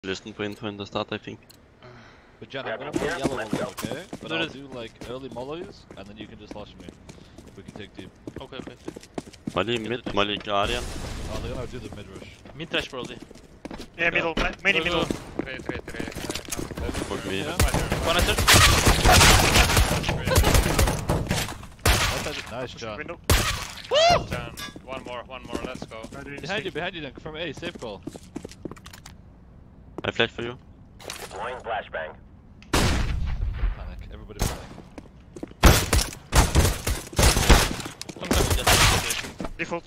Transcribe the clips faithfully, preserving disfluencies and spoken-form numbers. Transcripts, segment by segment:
Listen to info in the start, I think. But Jen, I'm gonna play yellow Let's molly, go. okay? But Do I'll it. do like early mollies, and then you can just flash me. We can take deep. Okay, okay. Molly mid, Molly Guardian. Oh, they're gonna do the mid rush. Mid trash probably. Yeah, middle, ma- many Go, middle. go. Three, three, three. Fuck me. Yeah. Connector. That's it. Nice, John. Window. Ten. One more, one more, let's go. I didn't Behind see. you, behind you, then from A, safe call. I flash for you. Deploying flashbang. Panic, everybody panic. Sometimes just Default.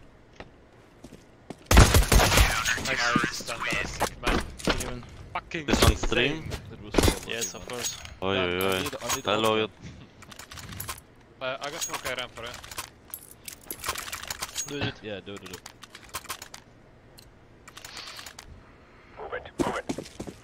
Nice, fantastic, man. even. Fucking This one's stream. It was so Yes, lucky, of man. course. Oi, Yeah, oi, I oi. need- I need Hello, all you. of Uh, I got smoke ramp for it. Do it. Yeah, do it, do it. Move it, move it.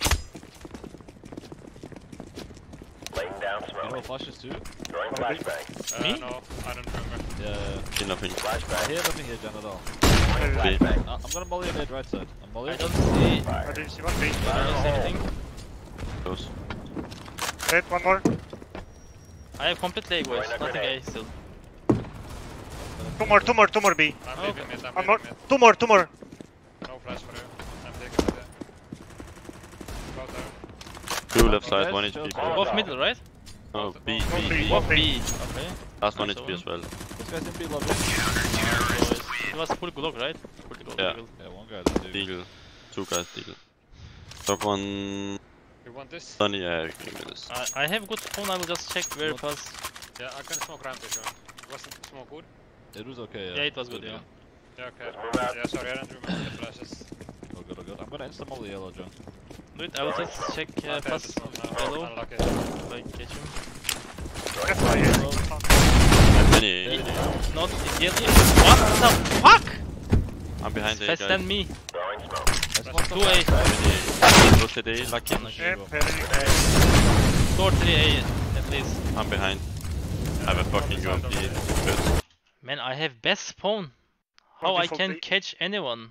Laying down You smoke. know flashes too? Throwing flashbang. Uh, Me? no, I don't remember. Yeah. See nothing. I Flashbang. hear nothing here, Jen, at all. Throwing B. flashbang. Uh, I'm gonna molly mid right side. I'm molly. I don't see. I Fire. didn't see one B. I don't see anything. Close. Dead, one more. I have complete leg waves. Throwing a Nothing A grenade. still. Two more, two more, two more B. I'm Okay. leaving mid, I'm One more. leaving mid. Two more, two more. No flash for you. I'm taking mid. Go there. Two left side, one H P. Oh, Both middle, right? Oh, B, Both B, B. B. Both B. B. Okay. Last one Nice H P one. as well. This guy's in B lobby. Nice. It was full Glock, right? Full Glock. Yeah. Yeah, one guy's in B. Deagle. Two guys, Deagle. Top one. You want this? Sunny, yeah, I can do this. I, I have good phone. I will just check very What? fast. Yeah, I can smoke ramp if you want. Was the smoke good? It was okay, yeah. Yeah, it was good. Yeah. Yeah, okay. Let's move out. Yeah, sorry, I don't remember the flashes. Oh good, oh good. I'm gonna insta molly yellow, John. Do it. I will just check uh, Okay, fast. this one now. Hello. Unlucky. If I catch him. Left side, yeah. Many. Not yellow. What the fuck? I'm behind A, Faster than guys. me. Throwing smoke. That's one Two A. Many. Rotate A, lucky. Yeah, very Two or three A at least. I'm behind. I have a fucking U M P. Good. Man, I have best spawn. How I default can B. catch anyone?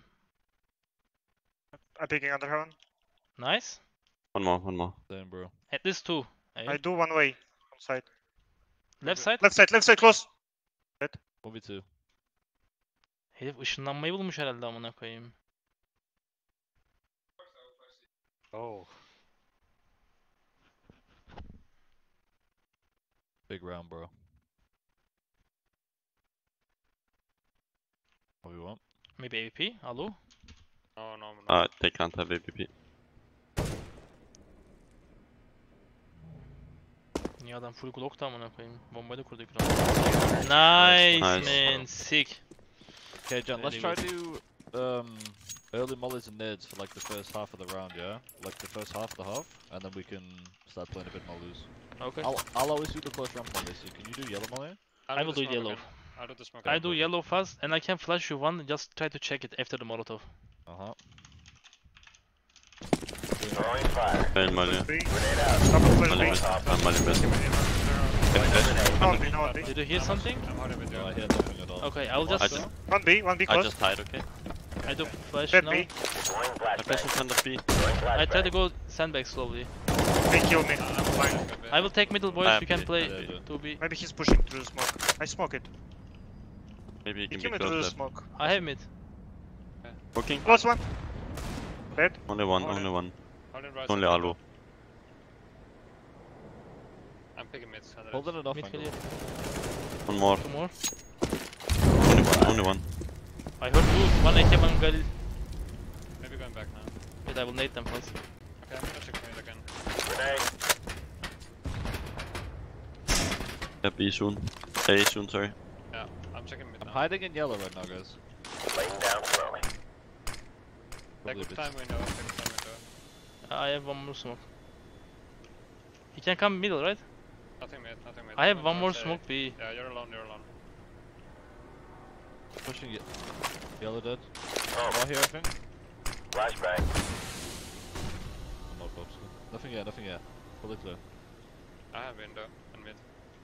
I'm picking under heaven. Nice. One more, one more. Damn, bro. At least two. A. I do one way. On side. Left side. Left side, left side, close. one v two. Herif ışınlanmayı bulmuş herhalde amına koyayım. Oh. Big round, bro. What do you want? Maybe A W P. Alo. No, no, no. Ah, they can't have A P P. Niye adam full Glock da amına koyayım. Bombayı da kurdu ekran. Nice, Nice. man. Sick. Okay, John, let's Very try to um early mollies and nades for like the first half of the round, yeah? Like the first half of the half, and then we can start playing a bit more loose. Okay. I'll I'll always do the close ramp molly, so can you do yellow molly? I will do smoke yellow. again. I'll do the smoke I again. do yellow fast and I can flash you one. Just try to check it after the Molotov. Uh-huh. Throwing fire. Fail Molly. B. Grenade out. Double flash Molly B. best. I'm Molly best. No B, no B. Did you hear something? I'm holding with you. No, I hear nothing at all. Okay, I'll I just just, One B, one B I close. just hide, okay? I do flash Dead now. B. Deploying I flash in flashbang. front of B. Throwing flashbang. I try to go sandbag slowly. They kill me. I'm fine. I will take middle boys. I You can have play yeah, yeah. two B. Maybe he's pushing through the smoke. I smoke it. Maybe he He can kill be me through close the left. smoke. I have mid. Working? Close one. Dead. Only one, Hold only it. one. Holding right Only side. Alu. I'm picking mids. Hold it enough Mid angle. clear. One more. Two more. Only one, only one. I heard two. One A K, one Galil. Maybe going back now. Wait, I will nade them first. Okay, I'm gonna check mid again. Grenade. Yeah, B soon. A soon, sorry. Yeah, I'm checking mid I'm now. hiding in yellow right now, guys. Laying down slowly. Take Probably a good bit. time window. Take good time window. I have one more smoke. He can come middle, right? Nothing mid. Nothing mid. I have I'm one more towards A. smoke B. Yeah, you're alone. You're alone. Pushing it. Yellow dead. Oh. More here, I think. Flashbang. I'm not close. Nothing yet, nothing yet. Fully clear. I have window and mid.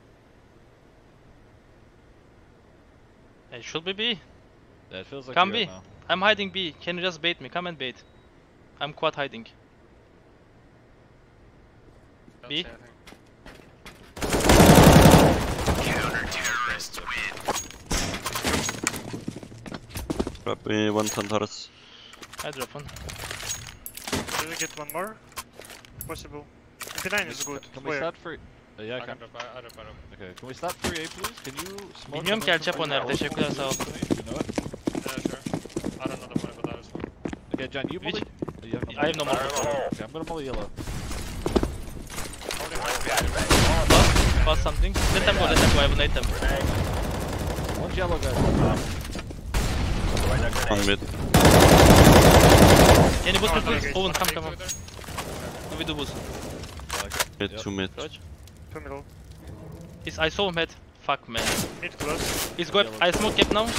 It should be B. Yeah, it feels like Come we are B. now. I'm hiding B. Can you just bait me? Come and bait. I'm quad hiding. B. see anything. Drop me one Tantarus. I drop one. Did we get one more? Possible. M P nine is good. Can we Where? start free? Uh, yeah, I I can can. drop, I, I drop, I drop. Okay, can we start three A please? Can you smoke? Bilmiyorum ki El Chapo nerede. Teşekkürler sağ ol. You know it? Yeah, sure. I don't know the money, but that is one. Okay, Jan, you Which- molly. Uh, you have no I have no more. Okay, I'm gonna molly yellow. Bust, bust something. Let them go, let them go. I will nade them. One's yellow, guys. One mid. Can you boost me Oh, please? okay. Owen, come, Take come, two come. there. We do boost. Mid, Yep. two mid. Roach. Two middle. He's, I saw him head. Fuck man. Mid close. He's good. I smoke cap now.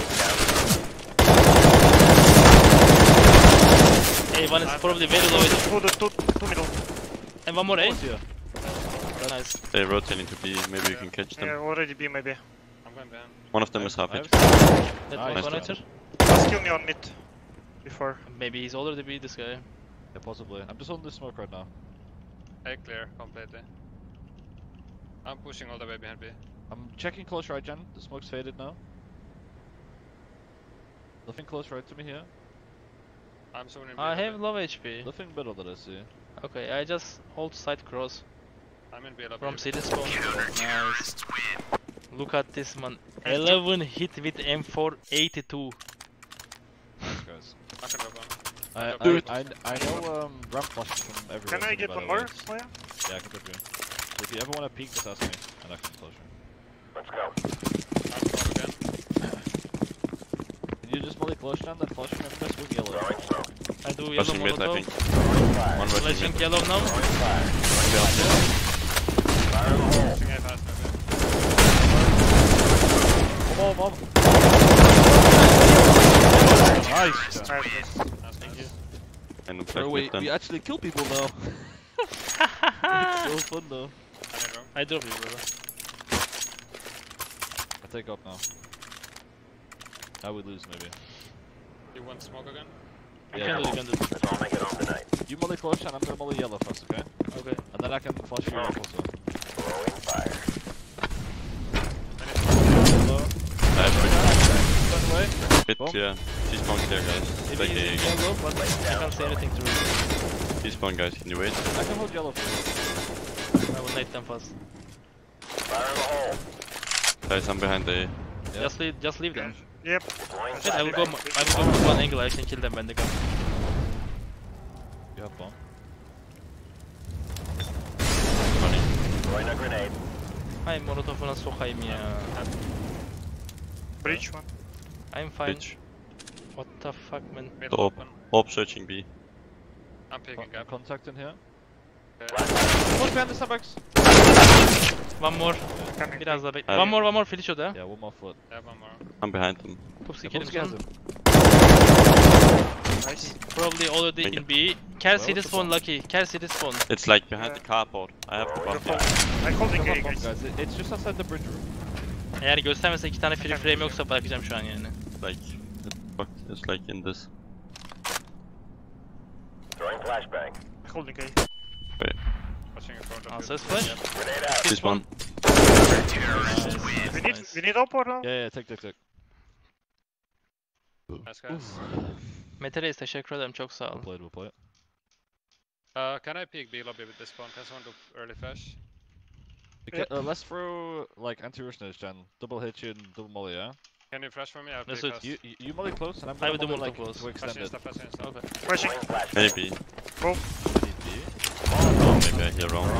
Hey, one is probably very low. Two, two, two, two middle. And one more A. One's here. Nice. They're rotating to B. Maybe you can catch them. Yeah, already B maybe. I'm going behind. One of them is half I H P. have- That Nice was job. connector. Just kill me on mid. Before. Maybe he's already beat this guy. Yeah, possibly. I'm just holding the smoke right now. A clear completely. I'm pushing all the way behind B. I'm checking close right, Jan. The smoke's faded now. Nothing close right to me here. I'm zooming in B. I a have bit. low H P. Nothing middle that I see. Okay, I just hold side cross I'm in B. a from bit. city spawn. Nice. Look at this man. eleven hit with M four eighty-two. Nice, guys. I can drop one. I, I, Dude. I, I know um, ramp flashes from everywhere. Can I to me, get by one the way. more, Slayer? Yeah, I can drop you. So if you ever want to peek, just ask me, and I can close you. I'm drop again. Can you just molly close down that flash and press with yellow? I do yellow Rushing mid, I molotov. think. One rushing Flashing mid. yellow now. Pushing A fast maybe. Come on, mom! Nice! Nice, Jan. nice. Nice, Thank you. And I'm Bro, flash we, mid then. we actually kill people now. It's so fun though. I need room. I drop you, brother. I take up now. Now we lose maybe. You want smoke again? You Yeah. can do, you can do. You molly close and I'm gonna molly yellow first, okay? Okay. And then I can flash you up also. Yellow. I have Turn away. mid, mid Boom. clear. C-spawn clear, guys. Maybe Like he's in a yellow, but I can't say anything to it. C-spawn, guys. Can you wait? I can hold yellow for you. I will nade them first. Guys, I'm behind A. Yeah. Just leave, just leave them. Yep. Wait, I will go. I will go from one angle. I can kill them when they come. You have bomb. Funny. Ay molotofuna sokayım ya. Breach one. I'm fine. Bitch. What the fuck, man? Middle Top. open. Op searching B. I'm picking Con gap. contact in here. Okay. One behind the Starbucks. One more. Coming. Biraz daha bek. Hadi. One more, one more. Finish o da. Yeah, one more foot. Yeah, one more. I'm behind them. Pupsi Yeah, killing Polski has son. him. Nice. Probably already Thank in B. Care Well, city it's a spawn bomb. lucky. Care city spawn. It's like behind Yeah. the carport. I have to You're bump it. holding. I'm holding Come A, on, bomb, guys. guys. It- It's just outside the bridge room. Eğer göstermese iki tane free frame yoksa bırakacağım şu an yani. Like, fuck, it's like in this. Holding A. Watching your front of Answers you. flash. Yeah. This one. Nice, We nice, need, nice. we need up or no? Yeah, yeah, take, take, take. Nice guys. Mete Reis teşekkür ederim çok sağ We'll ol. play it, we'll play it. Uh, can I peek B lobby with this spawn? Can someone do early flash? Okay, uh, let's throw like anti-rushness, Jan. Double hit you and double molly, yeah? Can you flash for me? I'll Let's peek do it. fast. You, you, you molly close and I'm I gonna will do molly molly like close. to extend Flash it. insta, flash insta. Okay. Flashing. Maybe. Boom. Need B. Oh, maybe I hear wrong.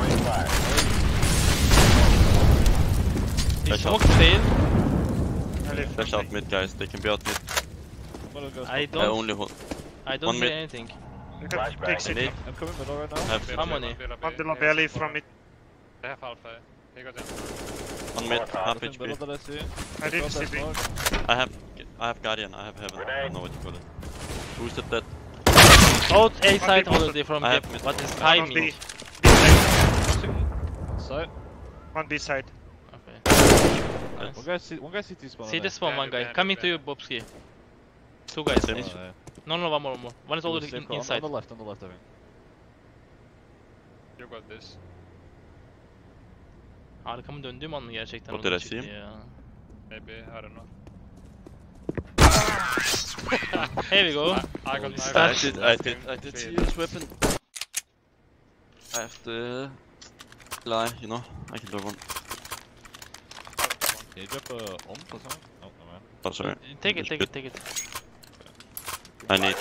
He Flash out. smoked fail. I live. Flash out mid, guys. They can be out mid. Molly goes I top. I don't. only hold. I don't one hear mid. anything. You can take city. Nade. I'm coming middle right I now. have B How lobby, many? one B lobby. One below He has belly four. from it. They have alpha. He got in. one mid, half Nothing H P. middle that I see. I didn't Drop see that B. smoke. I have, I have Guardian. I have Heaven. I don't know what you call it. Boosted that. Out A side One already from I gap. have mid. What is One timing? B. B side. Sight. One B side. Okay. Nice. One guy C, one guy C T spawn. See on the there. spawn one Behind it, guy. behind it, Coming to behind you, Bobski. Two guys. Same. Oh, yeah. No, no, one more, one more. One is He was already safe in, call. On- inside. On the left, on the left, I think. You got this. Arkamı döndüğüm an mı gerçekten What oldu did I çıktı see him? ya. Maybe, I don't know. Here we go. I, I got I Start. did, I did, I did see his weapon. I have to lie, you know. I can do one. Can you drop a omp or something? Oh, no man. Oh, sorry. Take it, Just take bit. it, take it. I need.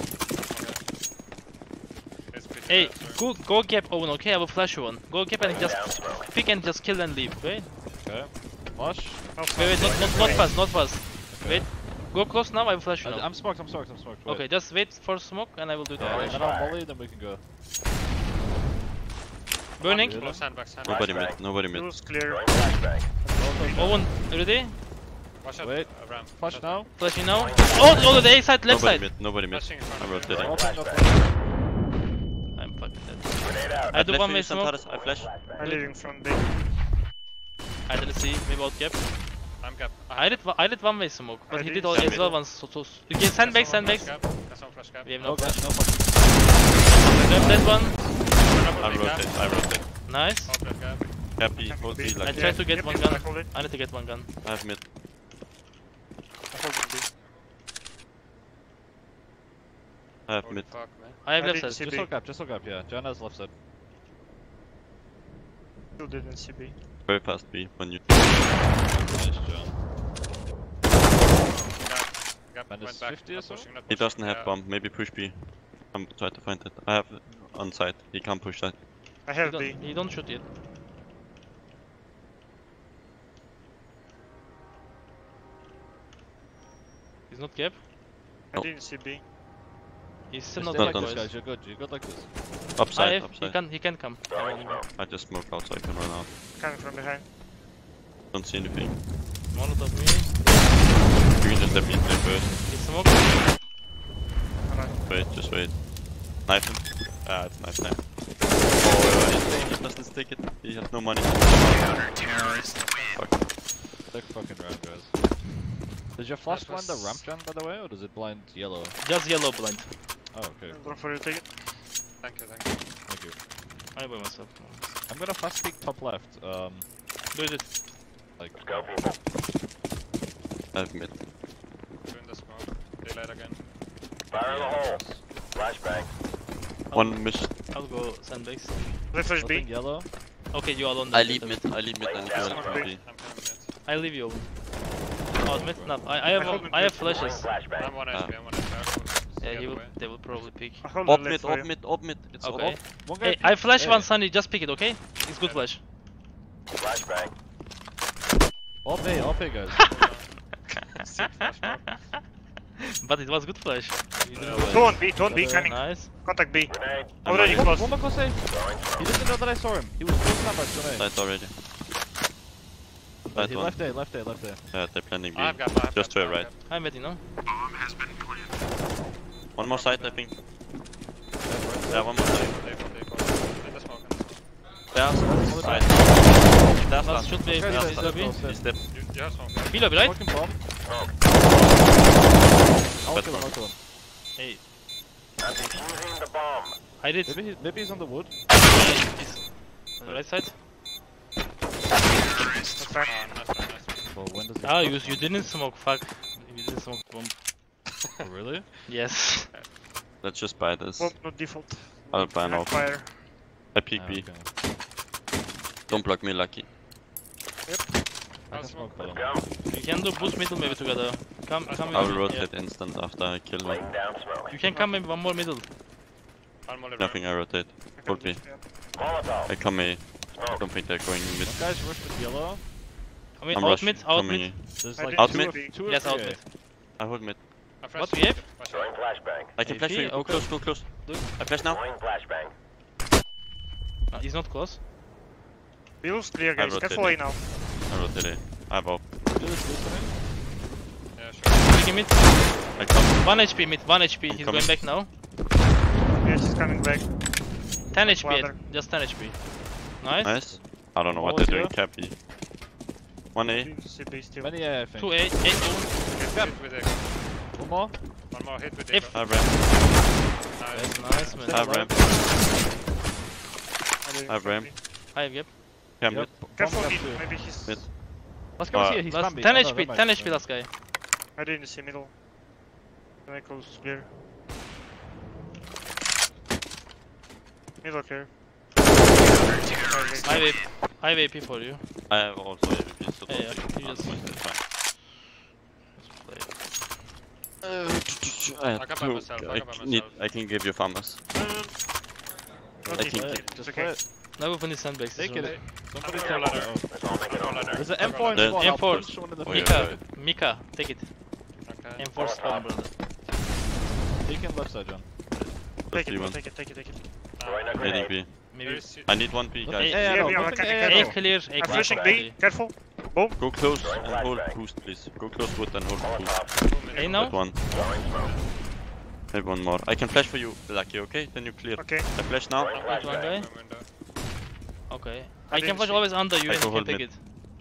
It's pretty Hey, bad, sorry. go go gap Owen, okay? I will flash you one. Go gap and just pick and just kill and leave, okay? Okay. Flash. No Wait, wait, not, not, not flash. fast, not fast. Okay. Wait. Go close now, I will flash you I, now. I'm smoked, I'm smoked, I'm smoked. Wait. Okay, just wait for smoke and I will do the Yeah, flash. then I'll volley, then we can go. Burning. Really? Close sandbags, sandbags. Nobody mid, nobody mid. Blue's clear. Owen, ready? Watch out, Wait. uh, ramp. Flash Watch now. Flashing now. Oh, oh, the A side, left Nobody side. mid, nobody mid. Flashing in front I'm of you. rotating. Open, open. I'm fucking dead. I I do flash one for way you, smoke. Santaris. I flash. I'm leaving from B. I didn't see, maybe out gap. I'm gap. I did I did one way smoke, but I he did did all sand as well once. So, so you can sandbag, sandbags. That's one flash gap. We have No no flash, flash. no flash. Grab that one. I rotate, I rotate. Nice. Open gap. Happy, hold B I like tried to get Yep, one yep, gun. I hold it. I need to get one gun. I have mid. I hold it B. I have Holy mid. fuck, man. I have I left didn't side. see Just B. look up, just look up, yeah. Janna's left side. Still didn't see B. Very fast B when you. Nice, Jan. Gap. Gap Minus went back. fifty or Not so? pushing, not He pushing. doesn't have Yeah. bomb. Maybe push B. I'm trying to find it. I have on site. He can't push that. I You have B. don't, you don't shoot it. He's not gap. I No. didn't see B. He's still Just not stay gap, like this, boys. guys. You're good, you're good like this. I Upside, have, he upside. can he can come. I want him. I just smoke out so I can run out. Coming from behind. Don't see anything. Molotov me. You can just let me play first. He smoke. Wait, just wait. Knife him. Ah, it's nice knife. Oh, he doesn't stick it. He has no money. Fuck. Sick fucking round, guys. Does your flash That blind the was- ramp, Jan, by the way, or does it blind yellow? Just yellow blind. Oh, okay. Go for your ticket. Thank you, thank you. Thank you. I by myself. I'm gonna fast peek top left. Um, Do it. like. I have mid. Doing the smoke. Daylight again. Fire in the hole. One miss. I'll go sandbags. Refresh B. Nothing yellow. Okay, you alone. I then. leave mid. I leave mid and Yeah, go I'm from free. B. I'm coming mid. I leave you. Oh, mid. No, I, I have hold I have mid. flashes. I'm one H P, I'm one H P. I'll go Yeah, the he other will. way. They will probably pick. I hold Op the left mid, for op you. mid, op mid. It's Okay. op. One guy Hey, peek. I flash Hey. one Sunny. Just pick it, okay? It's good flash. All pay, all pay, guys. Sick flash bro. But it was good flash. You didn't know Two on B, two on B, that. coming. Nice. Contact B. I'm Already running. One, close. one more close A. He doesn't know that I saw him. He was close enough, actually. Side already. But Side he one. left A, left A, left A. Yeah, they're planning B. I've got, I've Just got, to your I've right. got. I'm ready now. One more side, I think. Yeah, one more side. They fall, they fall. In the smoke, in the smoke. There's side. There's Last last. should be Okay, last he's lobby. close, He's dead. You, you have smoke. B lobby, right? Smoking bomb. I'll Best kill him, one. I'll kill him. Hey. I did. Maybe, he, maybe he's on the wood. He's on the right side. That's fine. Ah, nice one, nice one. Well, when does he Ah, you you didn't smoke. Fuck. You didn't smoke bomb. Oh, really? Yes. Let's just buy this. Bomb not default. I'll buy an Back off. fire. I peek Ah, B. okay. Don't block me, Lucky. I I'll can smoke. smoke bottom. You can do push middle maybe together. Come, come. I with will me, yeah. rotate instant after I kill one. You can come maybe one more middle. One more Nothing, I rotate. Hold B. I come A. I don't think they're going mid. One guy's rushed with yellow. I mean, I'm out rushing. mid, out Coming mid. A. There's I like did Out two mid? or- two or Yes, three out A. mid. I hold mid. I flash What we you. have? Watch out. I can A flash P? for you. Go Okay. close, go close. Look. I flash now. Uh, he's not close. Bill's clear, I guys. rotate Careful A it. now. I rotate A. I have op. Do this, do this. Yeah, sure. Taking mid. I come. one H P mid, one H P. I'm He's coming. going back now. Yes, he's coming back. ten H P, Ladder. just ten H P. Nice. Nice. I don't know what What they're was doing. Cappy. One A. C B still. Many A, I think. two eight, eight two. Hit with Echo. One more. One more hit with If- Echo. I ramp. Nice. Nice man. I ramp. I'm leaving I from ramp. B. I have gap. Cam Yep. mid. Careful Bomb mid, too. maybe he's... Mid. Let's go Uh, see. He's Last Bambi. ten Oh, no, H P, never ten mind. H P last guy. I didn't see middle. Can I close clear? Middle clear. I have I have A P for you. I have also A V P, so Yeah, don't yeah, take you just- otherwise that's fine. Let's play. Uh, I, I can buy two- myself, I I can buy c- need, myself. I can give you farmers. Um, I not think- easy. Play it. It's Just okay. play it. Now open the sandbags. Take this it. round. Somebody I'll take go ladder. it. I'll go ladder. There's an I'll M go four in ladder. spawn. I'll M four. punch one in the Oh, face. yeah. Mika, Mika, take it. Okay. M four spawn, brother. Take him left side, John. Take see it, bro, one. take it, take it, take it. Uh, Heading B. there Maybe. is- I need one B, Look, guys. yeah, Yeah, no, yeah, look I in can- the I air, can A no. clear, A I'm clear. flashing B, careful. Boom. Go close and hold boost, please. Go close wood and hold boost. two minutes. A now? That one. Maybe one more. I can flash for you, Lucky, okay? Then you clear. Okay. I flash now. Wait, one guy. Window. Okay. I I can didn't flash see. always under you I and go you can hold take mid. it.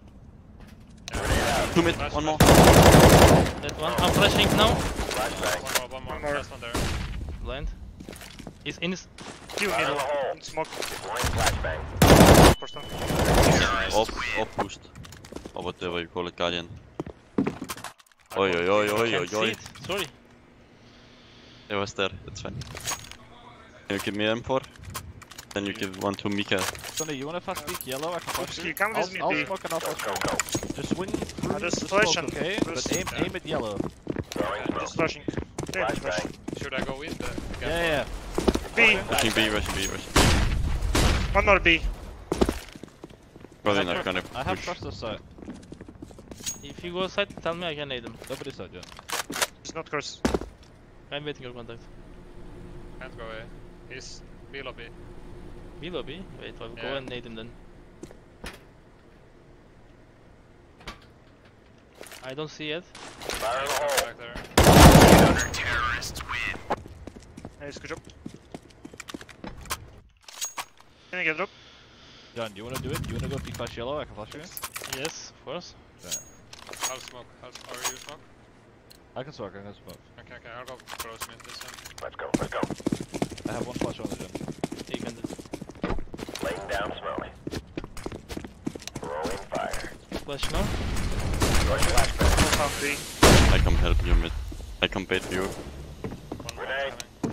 Two mid, Flash, one more. That one. I'm flashing now. One more, one more. One more. Last one there. Blind. He's in his. Few middle. In smoke. Person. Off, off boost. Or whatever you call it, Guardian. Oi, oi, oi, oi, oi, Can't see oi. it. Sorry. It was there, that's fine. Can you give me M four? Then you give one to Mika. Sonny, you wanna fast peek yellow? I can flash Oops, you. you come I'll, with me, I'll B. smoke and I'll flash you. Just swing through I'll just the flash smoke, and okay? just- But aim, yeah. aim at yellow. Just flashing. Yeah, just flashing. Should I go in the gap? Yeah, yeah. B. Rushing B, rushing B, rushing B. One more B. Probably not gonna I have push. trust this side. If you go side, tell me I can nade him. Nobody side yet. It's not cross. I'm waiting your contact. Can't go A. He's B lobby. B lobby? Wait, I'll go Yeah. and nade him then. I don't see it. Back there. Nice, good job. Can I get drop? John, you wanna do it? You wanna go peek flash yellow? I can flash you. Yes, of course. I'll smoke. I'll, or you smoke? I can smoke, I can smoke. Okay, okay. I'll go close mid this time. Let's go, let's go. I have one flash on the gym. You can do it. Laying down smoke. Throwing fire. Flash now. Throwing flashbang. No sound B. I come help you mid. I come bait you. One more Grenade. coming.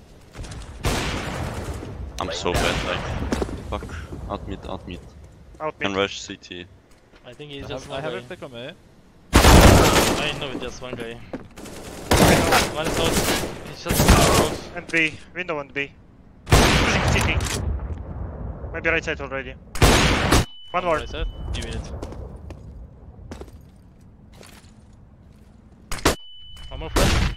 I'm so bad, like. Fuck. Out mid, out mid. Out Can mid. rush C T. I think he's I just have, one I have guy. it thick on me. I know it's just one guy. One is out. He's just close. And B. Window and B. Pushing C T. Maybe right side already. One more. I said. Give me it. One more flash.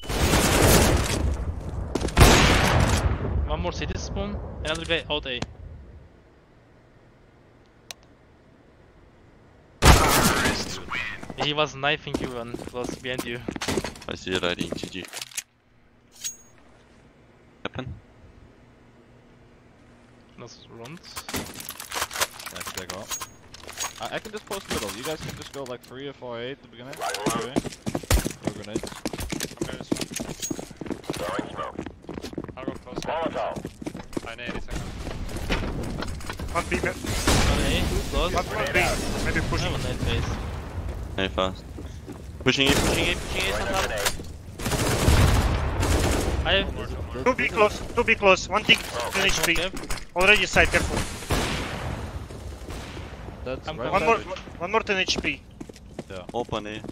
One more city spawn. Another guy out A. He was knifing you and was behind you. I see it riding G G. Happen? That's runs. I can take off. I, I can just post middle. You guys can just go like three or four eight at the beginning. Right along. Okay. Go grenades. Okay, this one. Throwing smoke. I'll go close. Molotov. I need it second. One B. mid. One A, close. One more B. Maybe I pushing. have a night face. Hey, fast. Pushing it, pushing it. Pushing A, Throwing a Santana. grenade. I have. More, two more. Two B close. Two B close. One tick. ten H P. Okay. Already side. Careful. That's I'm right One side. more. One more ten H P. Open A.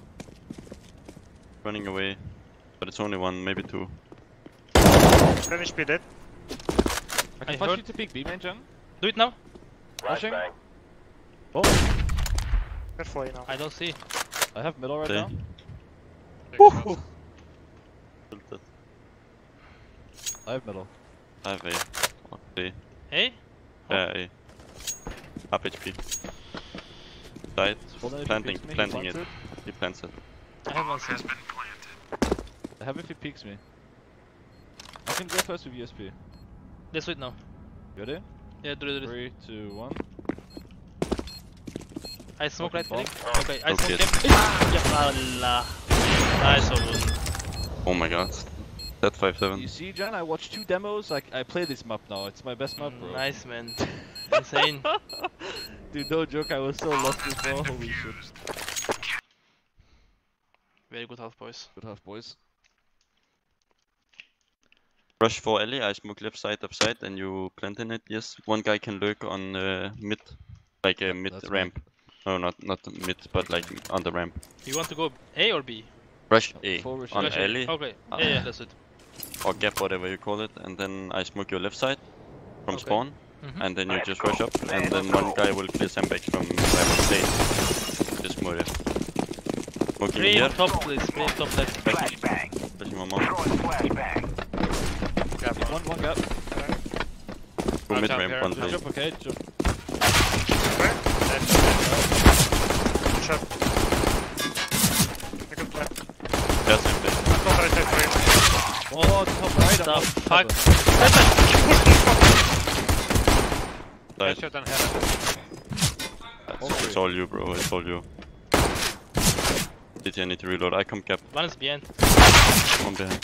Running away. But it's only one, maybe two. ten H P dead. I can I flash heard- you to peek B main, John. Do it now. Rushing. Flashbang. Oh, Careful you know. I don't see. I have middle right Okay. now. Big shots. Tilted. I have middle. I have A. A. Hey? Yeah, A. Up H P. Side. Well, then if he Planting, peeks me, he planting it. plants He plants it. I have one city. I have if he peeks me. I can go first with U S P. Let's do it now. Ready? Yeah, do it, do it. Three, two, one. I smoke right Smoking click. Okay, I Okay. smoke him. Yalla. Nice one. Oh my god. That five seven. You see, John, I watched two demos. Like I play this map now. It's my best map, bro. Nice man. Insane. Dude, no joke, I was so lost before. Holy shit. Very good half, boys. Good half, boys. Rush for alley, I smoke left side of side and you plant in it, yes. One guy can lurk on uh, mid, like a mid that's ramp. No, not not mid, but like on the ramp. You want to go A or B? Rush A Full rush on A. Rush A. alley Okay. Uh, yeah, yeah, that's it. or gap, whatever you call it, and then I smoke your left side from Okay. spawn, Mhm. and then you just rush up, and then one guy will clear sandbags from where I'm staying. Just move it. Smoking Spray here, top, please. Spray top left. Flashbang. flashing one more. Throwing flashbang. Gap One, one gap. Go I'll mid jump ramp, here. one Just play. jump, okay? Jump. Shot. I can plan. Yeah, sandbag. Go right side for you. Oh, top right. The I'm fuck? Side. Headshot and head. It's, it's all you, bro. It's all you. D T, I need to reload. I come cap. One is behind. One behind.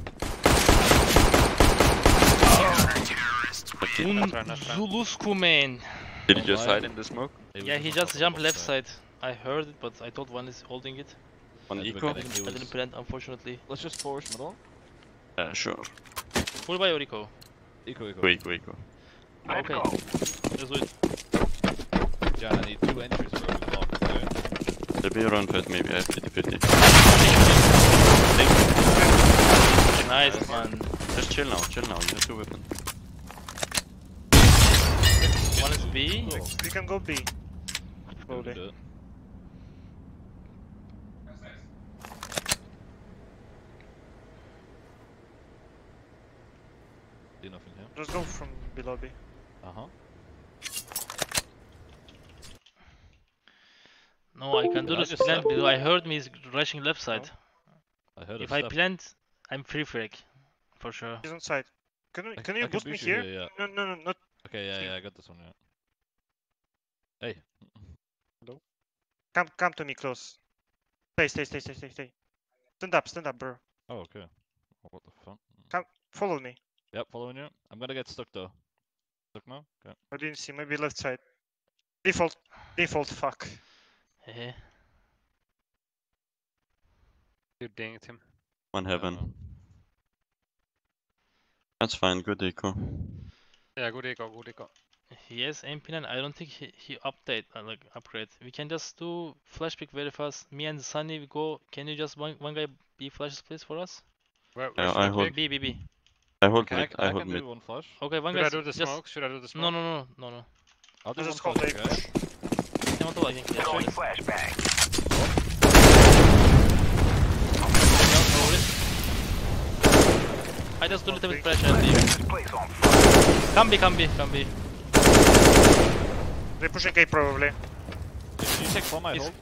Okay. Un Not right, not right. Zulusku, man. Did he just Online. hide in the smoke? Yeah, he just jumped left side. I heard it, but I thought one is holding it. On At the eco? beginning, he I was- didn't plant, unfortunately. Let's just force middle. Yeah, sure. Full by Orico. Eco, eco. Go, eco, eco. Okay. Let's do it. Yeah, I need two entries for the block. Okay. There'll be around first, maybe. I have fifty fifty. Nice, man. Just chill now, chill now. You have two weapons. One is B. We can go B. Slowly. Do it. See nothing here. Just go from below B. Uh huh. No, I can do Did I this just plant step? because I heard me is rushing left side. I heard If a I step. plant, I'm free frag. For sure. He's on side. Can, we, I- can I you can boost me boost you here? here, yeah. No, no, no, not. Okay, yeah, yeah, I got this one, yeah. Hey. Come, come to me close. Stay, stay, stay, stay, stay, stay. Stand up, stand up, bro. Oh, okay. Oh, what the fuck? Come, follow me. Yep, following you. I'm gonna get stuck though. Stuck now? Okay. I didn't see. Maybe left side. Default. Default. Fuck. Hehe. You dinged him. One Yeah, heaven. no. That's fine, good eco. Yeah, good eco, good eco. He has M P nine. I don't think he, he update uh, like upgrade. We can just do flash pick very fast. Me and Sunny we go. Can you just one one guy B flashes please for us? Where, Yeah, where I should hold- B B B. I hold Okay, mid, I, I I hold can mid. do one flash. Okay, one Should guy. I do the just... smoke? Should I do the smoke? No no no no no. I'll do I one just call flash, A okay? push. Come on, top, I can clear. Throwing Yes. flashbang. I just do a little bit pressure and leave. This place on fire. Come B, come B, come B. They're pushing A probably. Can you take from my He's- hold?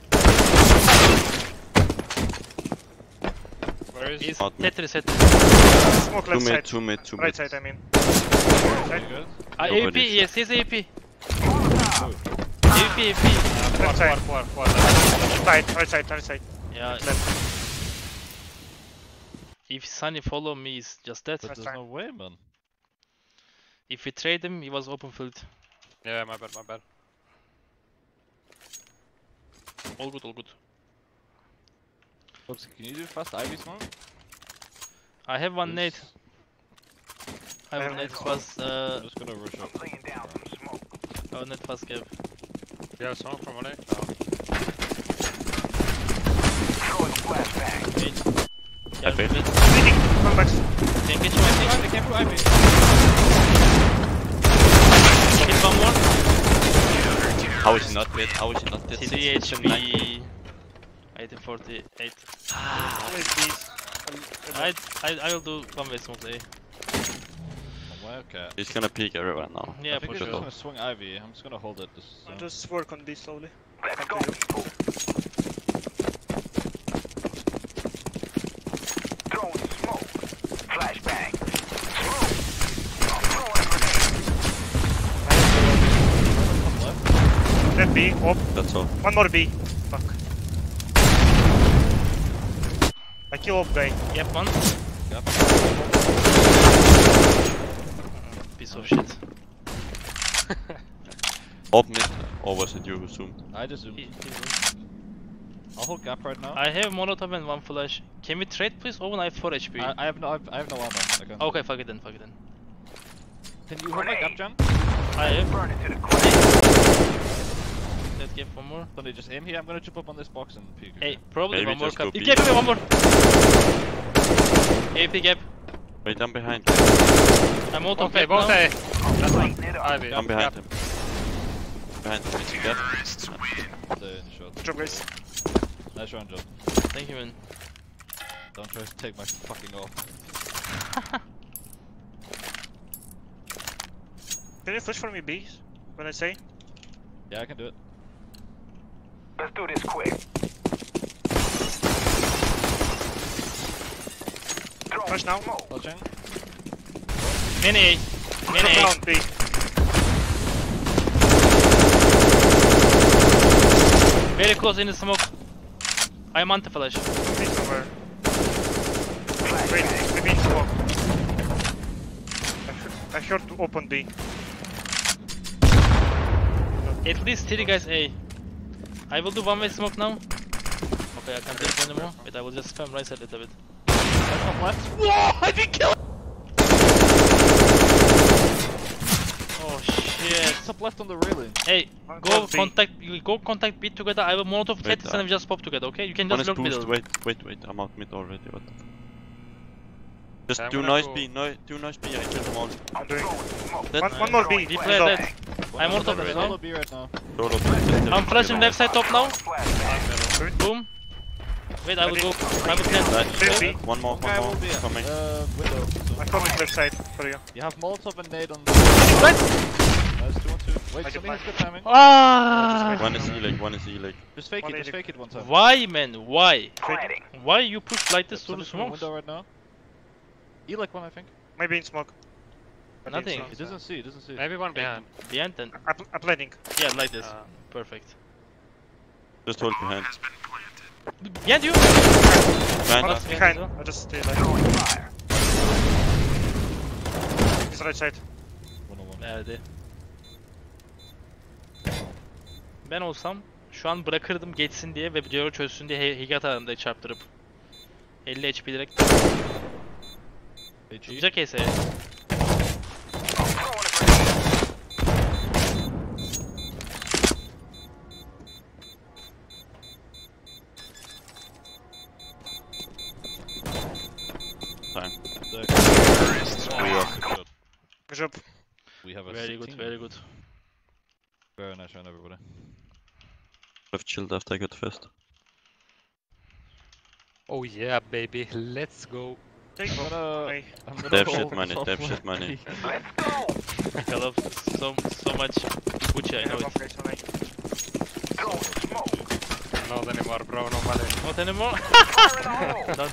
Where is He's Out mid. Tetris, Tetris. Smoke Two left mid, side. two mid, two Right mid. side, I mean. You good? Ah, Nobody A P, is- yes, he's A P. Oh, A P, A P. Left side. Four, four, four. Side, right side, right side. Yeah, Left. if Sunny follow me, he's just dead. but That's there's fine. no way, man. If we trade him, he was open field. Yeah, my bad, my bad. All good, all good. Oops, can you do fast Ivy smoke? I have one nade. Please? I have have one nade one. fast, uh, I'm just gonna rush up. Laying down some smoke. I have one nade fast gap. You have smoke from one A? Throwing flashbang. Wait. I Yeah, failed. wait. Bleeding. Come back. Can get you anything? Ivy, came through Ivy. Hit one more. How is he not dead? How is he not dead? three H P. eighteen forty-eight. Wait, please. I, I, I will do one way smoke A. Oh, well, okay. He's gonna peek everywhere now. Yeah, I think for we're just sure. gonna swing Ivy. I'm just gonna hold it. This I'll zone. just work on B slowly. Let's go, Come to you. people. Throwing smoke. Flashbang. Smoke. I'm throwing a grenade. Left B. Op. That's all. One more B. Fuck. I kill op guy. Yep, one. Yep. Piece of shit. Up mid, or was it you who zoomed? I just zoomed. He- he- I'll hold gap right now. I have Molotov and one flash. Can we trade please? Owen, I have four H P. I, I have no, I've, I have no ammo. I can't. Okay, fuck it then, fuck it then. Can you hold my gap, John? I have. Burn it to the ground. Let's get one more. Sonny, just aim here. I'm gonna jump up on this box and peek. Hey, probably Maybe one more just go cap. B. Gap, gap, one more. A P gap. Wait, I'm behind. I'm Molotov Okay, gap both now. A. That's one. Light it up. Ivy. I'm behind Gap. him. Behind him, it's a gap. The shot. Good job, guys. Nice round, John. Thank you, man. Don't try to take my fucking off. Can you push for me, B? When I say? Yeah, I can do it. Let's do this quick. Throwing Flash now. smoke. Touching. Many A. Many A. Down, B. Very close in the smoke. I'm anti-flash. B somewhere. Flashbang. Wait, maybe in smoke. I heard, I heard to open B. At least three guys A. I will do one way smoke now. Okay, I can't do it anymore. Wait, I will just spam right side a little bit. That's one left. Whoa! I didn't kill it! Oh shit. Top left on the railing. Hey, One go close B. contact, you go contact B together. I will Molotov Wait, Tetris uh, and we just pop together, okay? You can One just is look boost, middle. wait, wait, wait, I'm out mid already, what the fuck. Just I'm do gonna noise go- B, no, do noise B, I killed them all. I'm doing- throwing smoke. That- One, one more B. We Flashbang. play Go. that. I'm One Molotov There's right solo now. B right now. Solo B. I'm flashing left side top now. Flashbang. Boom. Wait, I will go. I will Nice, plant. Clear B. one more, One guy one will be more, coming. uh, window. I'm coming left side for you. You have Molotov and nade on. What? Nice, two on two. Wait, I Sonny get has good timing. Ah! One is E-leg, one is E-leg. Just fake One it, just eighty. fake it one time. Why, man? Why? Planting. Why you push like this through the Sonny's from the smokes? window right now. E like one, I think. Maybe in smoke. Maybe in Nothing. smoke. It doesn't see, it doesn't see. Maybe one behind. Behind then. I'm, I'm planning. Yeah, like this. Uh, Perfect. Just hold behind. Behind you! Behind One us. behind. I just stay like. Throwing fire. He's right side. One on one. Nerede? Ben olsam şu an bırakırdım geçsin diye ve videoyu çözsün diye he- Higat alanında çarptırıp elli H P direkt Hey, G. tutacak ise I'm throwing a grenade. Time. The- Good. Good job. We have a very sick good, team. very good. Very nice round, everybody. I've chilled after I got first. Oh yeah, baby. Let's go. Take I'm off. gonna, Hey. I'm gonna Dev roll shit money, top dev left. shit money. Let's go. I love so so much Bucci, I Yeah, know one it. guys on A. Oh, Throwing smoke. Not anymore, bro. No money. Not anymore? Fire in the hole. Don't-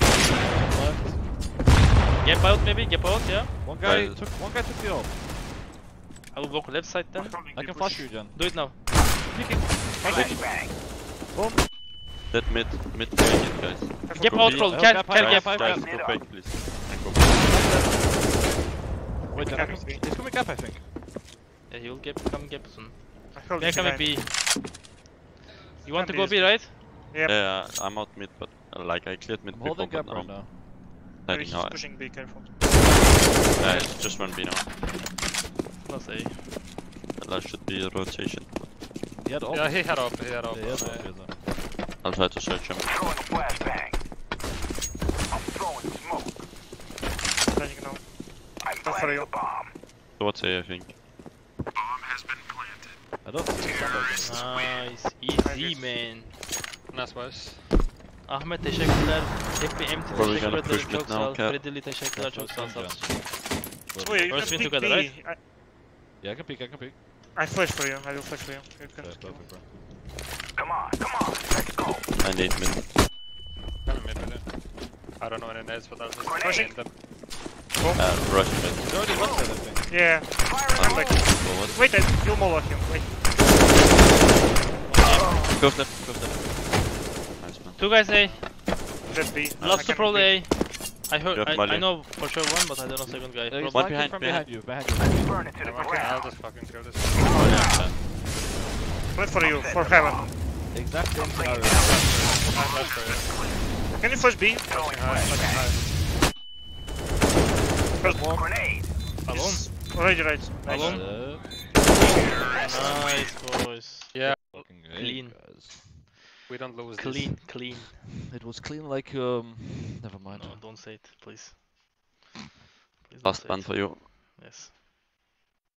Left. Gap out maybe, gap out, yeah? One guy Guys. took, one guy took the off. I will walk left side then. I can flash you, Jen. Do it now. Flashbang. That mid, mid behind it, guys. Gap Go out B. roll, Oh, can, gap, can gap, gap. Guys, gap. guys, go back, please. Go back. Wait, Jen, I Gap can, is B. he's coming gap, I think. Yeah, he will gap, come gap soon. I hold They're him coming behind. B. You want to Can go be B, right? Yep. Yeah, I'm out mid, but uh, like I cleared mid I'm before, holding but gap right now now. I'm He's hiding out. pushing B, careful. Yeah, it's just one B now. Plus A. That should be a rotation. He had off. Yeah, he had up. He had up. Yeah, he had off, he had off. I'll try to search him. Throwing a flashbang. I'm throwing smoke. Planning now. I'm for planting you. a bomb. Towards A, I think. I don't think he's done Nice. Easy man. Nice boys. Ahmet teşekkürler. Happy Empty Probably teşekkür gonna ederim. push mid Çok sağ now, ol. Cap. Fredili teşekkürler. Çok sağ ol. sağ ol. Oh, yeah, you First can win pick together, B. right? I, Yeah, I can peek, I can peek. I flash for you. I will flash for you. You can Yeah, kill. perfect, bro. Come on, come on. Let's go. I need mid. Coming mid with it. I don't know any nades, but I'll just Grenade. aim them. Uh, rush mid. He's already left side, I think. Yeah. Fire in I'm the back. hole. Forward. Wait, I, you'll molo him. Wait. Goes left, goes left. Nice man. Two guys A. Jet B. Last I to can roll B. A. I heard. You have I, I Mali. know for sure one, but I don't know second guy. Uh, he's Probably- One flanking behind, from behind. behind you, behind you. Burn it to the Okay, I'll ground. just fucking kill this. Oh, yeah, Plant for you, for heaven. Exact same scenario. I'm flash for you. Can you flash B? Flashing high, flashing high. First one. Grenade. Alone? Already right. Nice. Alone? Uh, Nice, boys. Yeah, fucking Clean. A, guys. we don't lose Clean, clean. It was clean like um. Never mind. No, don't say it, please. Please don't Last say one it. for you. Yes.